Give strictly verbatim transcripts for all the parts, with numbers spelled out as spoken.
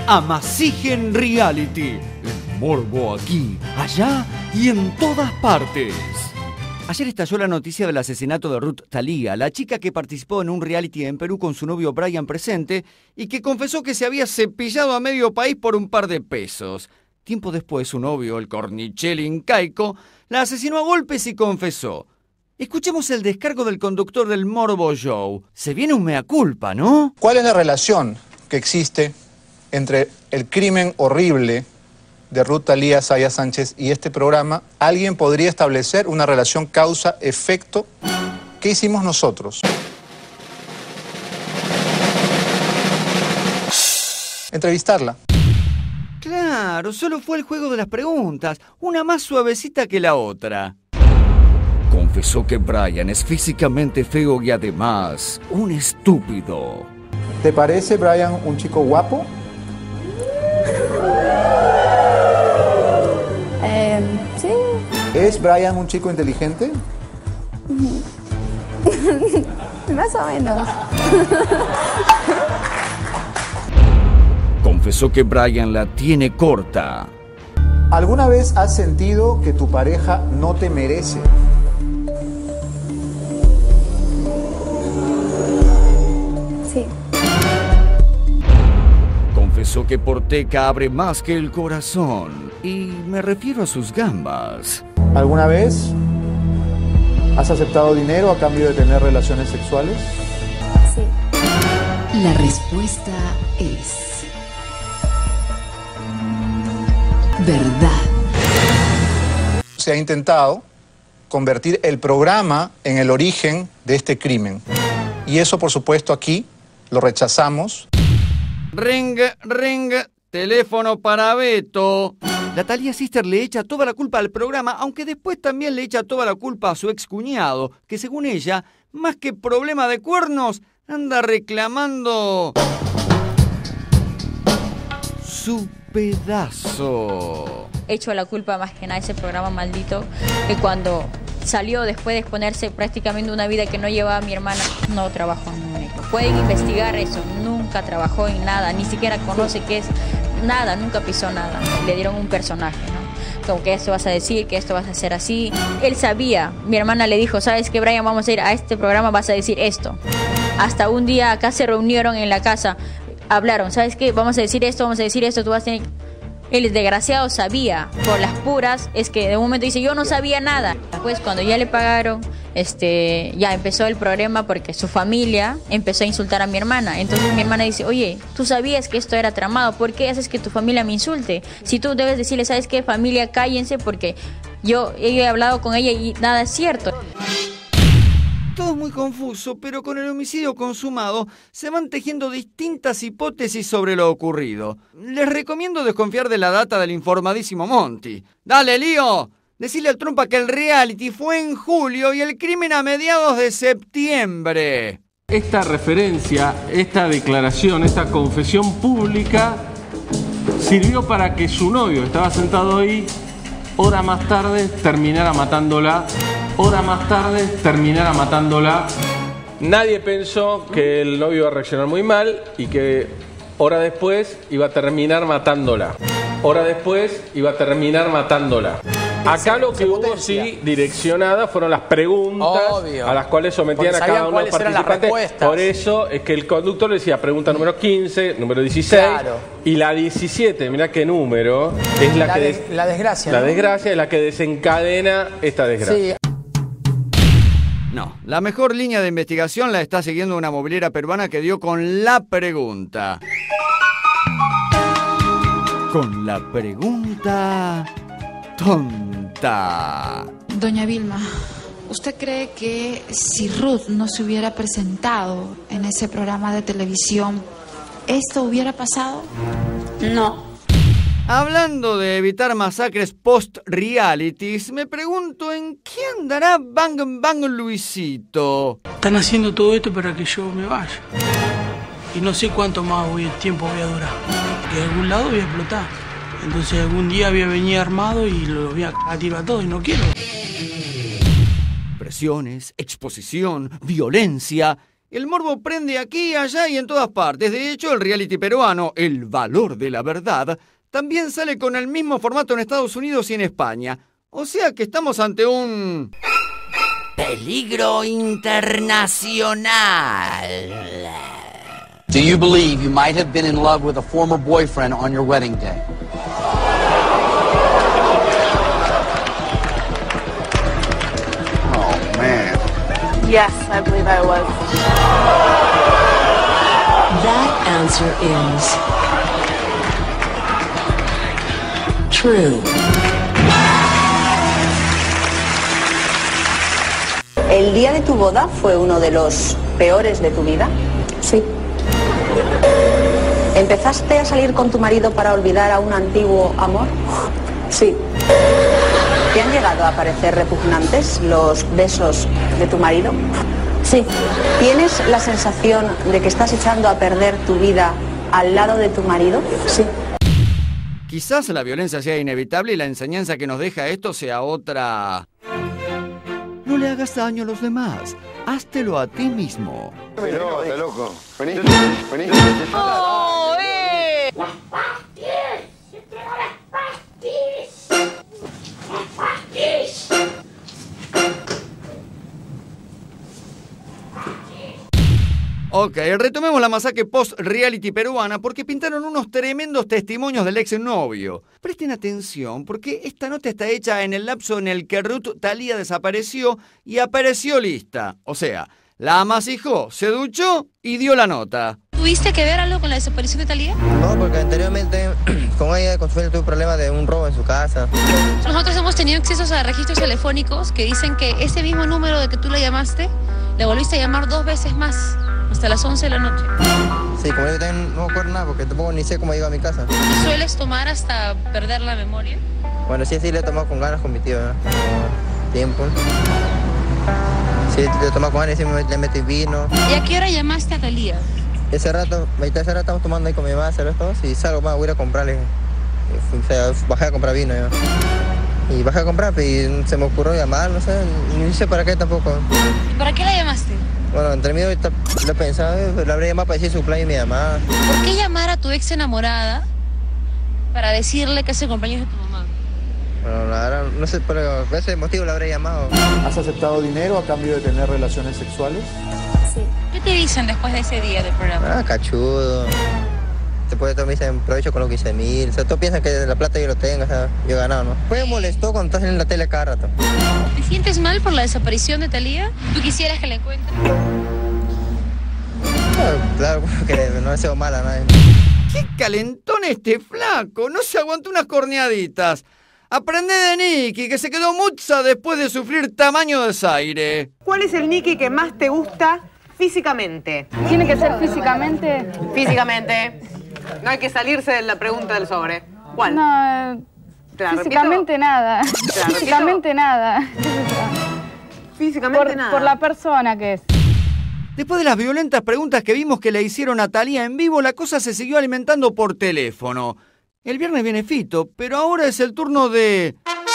Amasijen Reality. El morbo aquí, allá y en todas partes. Ayer estalló la noticia del asesinato de Ruth Thalía, la chica que participó en un reality en Perú con su novio Brian presente y que confesó que se había cepillado a medio país por un par de pesos. Tiempo después, su novio, el cornichel incaico, la asesinó a golpes y confesó. Escuchemos el descargo del conductor del Morbo Show. Se viene un mea culpa, ¿no? ¿Cuál es la relación que existe entre el crimen horrible de Ruth Thalía Saya Sánchez y este programa? ¿Alguien podría establecer una relación causa-efecto? ¿Qué hicimos nosotros? Entrevistarla. Claro, solo fue el juego de las preguntas, una más suavecita que la otra. Confesó que Brian es físicamente feo y además un estúpido. ¿Te parece Brian un chico guapo? Eh, sí. ¿Es Brian un chico inteligente? Más o menos. Confesó que Brian la tiene corta. ¿Alguna vez has sentido que tu pareja no te merece? Sí. Confesó que Porteca abre más que el corazón. Y me refiero a sus gambas. ¿Alguna vez has aceptado dinero a cambio de tener relaciones sexuales? Sí. La respuesta es... verdad. Se ha intentado convertir el programa en el origen de este crimen. Y eso, por supuesto, aquí lo rechazamos. Ring, ring, teléfono para Beto. La Thalía Sister le echa toda la culpa al programa, aunque después también le echa toda la culpa a su excuñado, que según ella, más que problema de cuernos, anda reclamando su pedazo. Hecho la culpa más que nada a ese programa maldito, que cuando salió después de exponerse prácticamente una vida que no llevaba mi hermana, no trabajó en un médico. Pueden investigar eso, nunca trabajó en nada, ni siquiera conoce qué es nada, nunca pisó nada. Le dieron un personaje, ¿no? Como que esto vas a decir, que esto vas a hacer así. Él sabía, mi hermana le dijo, ¿sabes qué, Brian? Vamos a ir a este programa, vas a decir esto. Hasta un día acá se reunieron en la casa, hablaron, ¿sabes qué? Vamos a decir esto, vamos a decir esto, tú vas a tener... El desgraciado sabía, por las puras, es que de un momento dice, yo no sabía nada. Después, cuando ya le pagaron, este, ya empezó el problema porque su familia empezó a insultar a mi hermana. Entonces mi hermana dice, oye, tú sabías que esto era tramado, ¿por qué haces que tu familia me insulte? Si tú debes decirle, ¿sabes qué, familia? Cállense porque yo he hablado con ella y nada es cierto. Todo muy confuso, pero con el homicidio consumado se van tejiendo distintas hipótesis sobre lo ocurrido. Les recomiendo desconfiar de la data del informadísimo Monty. ¡Dale, Lío! Decile al Trumpa que el reality fue en julio y el crimen a mediados de septiembre. Esta referencia, esta declaración, esta confesión pública sirvió para que su novio, estaba sentado ahí, hora más tarde terminara matándola. Hora más tarde terminara matándola. Nadie pensó que el novio iba a reaccionar muy mal y que hora después iba a terminar matándola. Hora después iba a terminar matándola. Acá lo que hubo, sí, direccionada fueron las preguntas. Obvio. A las cuales sometían a cada uno de los participantes. Por eso es que el conductor le decía pregunta número quince, número dieciséis, claro. Y la diecisiete, mirá qué número, es la, la que... De, des... la desgracia. La ¿no? desgracia es la que desencadena esta desgracia. Sí. No, la mejor línea de investigación la está siguiendo una movilera peruana que dio con la pregunta. Con la pregunta tonta. Doña Vilma, ¿usted cree que si Ruth no se hubiera presentado en ese programa de televisión, esto hubiera pasado? No. Hablando de evitar masacres post-realities, me pregunto en qué andará Bang Bang Luisito. Están haciendo todo esto para que yo me vaya. Y no sé cuánto más voy, el tiempo voy a durar. Y de algún lado voy a explotar. Entonces algún día voy a venir armado y lo voy a cagar a tiro a todos y no quiero. Presiones, exposición, violencia El morbo prende aquí, allá y en todas partes. De hecho, el reality peruano, El Valor de la Verdad, también sale con el mismo formato en Estados Unidos y en España. O sea que estamos ante un... peligro internacional. Do you believe you might have been in love with a former boyfriend on your wedding day? Oh, man. Yes, I believe I was. That answer is true. ¿El día de tu boda fue uno de los peores de tu vida? Sí. ¿Empezaste a salir con tu marido para olvidar a un antiguo amor? Sí. ¿Te han llegado a parecer repugnantes los besos de tu marido? Sí. ¿Tienes la sensación de que estás echando a perder tu vida al lado de tu marido? Sí. Quizás la violencia sea inevitable y la enseñanza que nos deja esto sea otra... No le hagas daño a los demás. Háztelo a ti mismo. No, está loco. Vení, vení. ¡Oh, eh! Las pastis. Yo quiero las pastis. Las pastis. Ok, retomemos la masacre post-reality peruana porque pintaron unos tremendos testimonios del exnovio. Presten atención porque esta nota está hecha en el lapso en el que Ruth Thalía desapareció y apareció lista. O sea, la amasijó, se duchó y dio la nota. ¿Tuviste que ver algo con la desaparición de Thalía? No, porque anteriormente con ella tuve un problema de un robo en su casa. Nosotros hemos tenido accesos a registros telefónicos que dicen que ese mismo número de que tú la llamaste, le volviste a llamar dos veces más. Hasta las once de la noche. Sí, como yo también no me acuerdo nada porque tampoco ni sé cómo iba a mi casa. ¿Y sueles tomar hasta perder la memoria? Bueno, sí, sí, le he tomado con ganas con mi tío, ¿no? Tiempo. Sí, le he tomado con ganas y sí, le metí vino. ¿Y a qué hora llamaste a Thalía? Ese rato, ese rato estamos tomando ahí con mi mamá, cerveza todos, y salgo más, voy a ir a comprarle. O sea, bajé a comprar vino yo. Y bajé a comprar, y se me ocurrió llamar, no sé, ni sé para qué tampoco. ¿Y para qué la llamaste? Bueno, entre mí ahorita lo pensaba, la habría llamado para decir su plan y mi llamada. ¿Por qué llamar a tu ex enamorada para decirle que es el cumpleaños de tu mamá? Bueno, la verdad, no sé, por ese motivo la habría llamado. ¿Has aceptado dinero a cambio de tener relaciones sexuales? Sí. ¿Qué te dicen después de ese día del programa? Ah, cachudo. Después todos me dicen, provecho con los quince mil. O sea, todos piensan que la plata yo lo tengo, o sea, yo he ganado, ¿no? Pues me molestó cuando estás en la tele cada rato. ¿Te sientes mal por la desaparición de Thalía? ¿Tú quisieras que la encuentres? No, claro, que no deseo mal a nadie. ¡Qué calentón este flaco! No se aguantó unas corneaditas. Aprende de Nicky, que se quedó mucha después de sufrir tamaño desaire. ¿Cuál es el Nicky que más te gusta físicamente? ¿Tiene que ser físicamente? Físicamente. No hay que salirse de la pregunta del sobre. ¿Cuál? No, físicamente nada. Físicamente nada. Físicamente por, nada. Por la persona que es. Después de las violentas preguntas que vimos que le hicieron a Thalía en vivo, la cosa se siguió alimentando por teléfono. El viernes viene Fito, pero ahora es el turno de...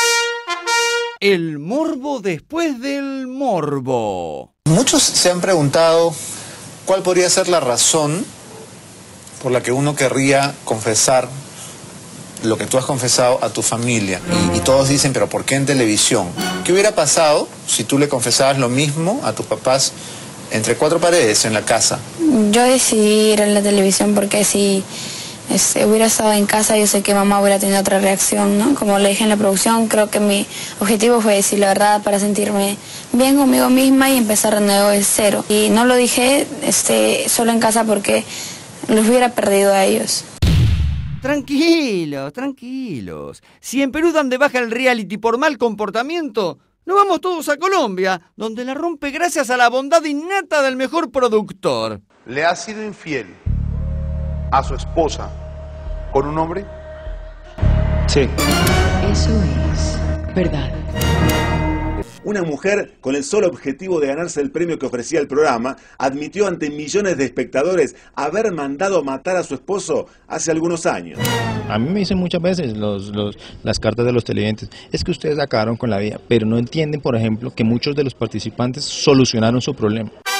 El morbo después del morbo. Muchos se han preguntado cuál podría ser la razón por la que uno querría confesar lo que tú has confesado a tu familia. Y, y todos dicen, pero ¿por qué en televisión? ¿Qué hubiera pasado si tú le confesabas lo mismo a tus papás entre cuatro paredes en la casa? Yo decidí ir a la televisión porque si este, hubiera estado en casa yo sé que mamá hubiera tenido otra reacción, ¿no? Como le dije en la producción, creo que mi objetivo fue decir la verdad para sentirme bien conmigo misma y empezar de nuevo de cero. Y no lo dije este, solo en casa porque los hubiera perdido a ellos. Tranquilos, tranquilos. Si en Perú dan de baja el reality por mal comportamiento, nos vamos todos a Colombia, donde la rompe gracias a la bondad innata del mejor productor. ¿Le ha sido infiel a su esposa con un hombre? Sí. Eso es verdad. Una mujer, con el solo objetivo de ganarse el premio que ofrecía el programa, admitió ante millones de espectadores haber mandado matar a su esposo hace algunos años. A mí me dicen muchas veces los, los, las cartas de los televidentes, es que ustedes acabaron con la vida, pero no entienden, por ejemplo, que muchos de los participantes solucionaron su problema.